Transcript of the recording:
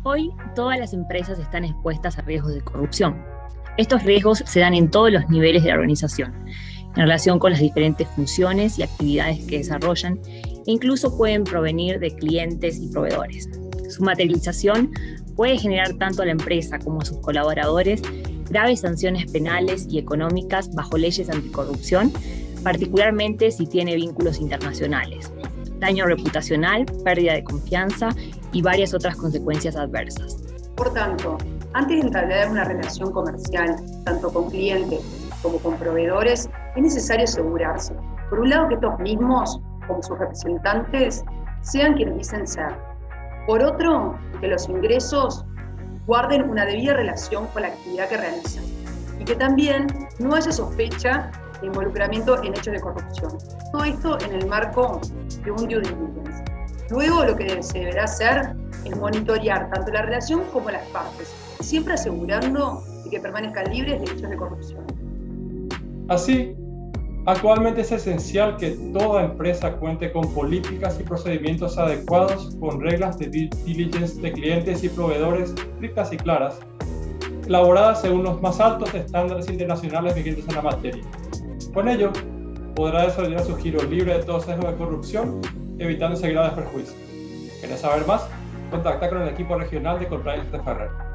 Hoy, todas las empresas están expuestas a riesgos de corrupción. Estos riesgos se dan en todos los niveles de la organización, en relación con las diferentes funciones y actividades que desarrollan, e incluso pueden provenir de clientes y proveedores. Su materialización puede generar tanto a la empresa como a sus colaboradores graves sanciones penales y económicas bajo leyes anticorrupción, particularmente si tiene vínculos internacionales, daño reputacional, pérdida de confianza y varias otras consecuencias adversas. Por tanto, antes de entablar una relación comercial, tanto con clientes como con proveedores, es necesario asegurarse, por un lado, que estos mismos, como sus representantes, sean quienes dicen ser. Por otro, que los ingresos guarden una debida relación con la actividad que realizan y que también no haya sospecha de involucramiento en hechos de corrupción. Todo esto en el marco de un due diligence. Luego, lo que se deberá hacer es monitorear tanto la relación como las partes, siempre asegurando de que permanezcan libres de hechos de corrupción. Así, actualmente es esencial que toda empresa cuente con políticas y procedimientos adecuados, con reglas de due diligence de clientes y proveedores estrictas y claras, elaboradas según los más altos estándares internacionales vigentes en la materia. Con ello, podrá desarrollar su giro libre de todo sesgo de corrupción, evitando ese grave perjuicio. ¿Querés saber más? Contacta con el equipo regional de Compliance de Ferrer.